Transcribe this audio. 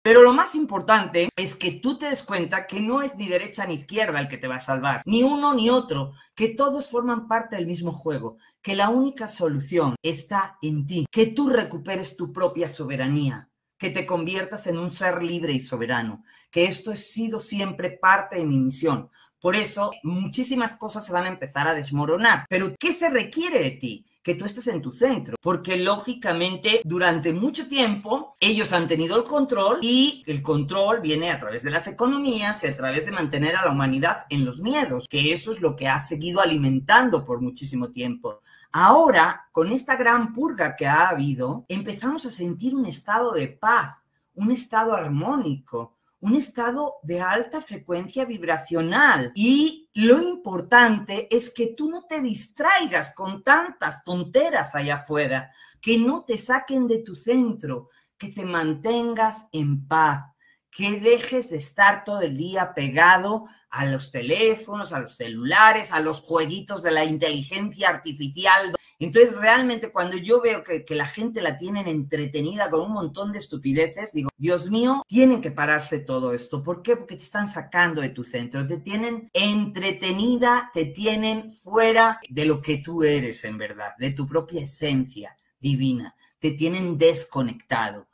Pero lo más importante es que tú te des cuenta que no es ni derecha ni izquierda el que te va a salvar, ni uno ni otro, que todos forman parte del mismo juego, que la única solución está en ti, que tú recuperes tu propia soberanía, que te conviertas en un ser libre y soberano, que esto ha sido siempre parte de mi misión. Por eso, muchísimas cosas se van a empezar a desmoronar. Pero, ¿qué se requiere de ti? Que tú estés en tu centro, porque lógicamente durante mucho tiempo ellos han tenido el control y el control viene a través de las economías y a través de mantener a la humanidad en los miedos, que eso es lo que ha seguido alimentando por muchísimo tiempo. Ahora, con esta gran purga que ha habido, empezamos a sentir un estado de paz, un estado armónico, un estado de alta frecuencia vibracional. Y lo importante es que tú no te distraigas con tantas tonteras allá afuera, que no te saquen de tu centro, que te mantengas en paz, que dejes de estar todo el día pegado a los teléfonos, a los celulares, a los jueguitos de la inteligencia artificial. Entonces, realmente, cuando yo veo que la gente la tienen entretenida con un montón de estupideces, digo, Dios mío, tienen que pararse todo esto. ¿Por qué? Porque te están sacando de tu centro, te tienen entretenida, te tienen fuera de lo que tú eres en verdad, de tu propia esencia divina, te tienen desconectado.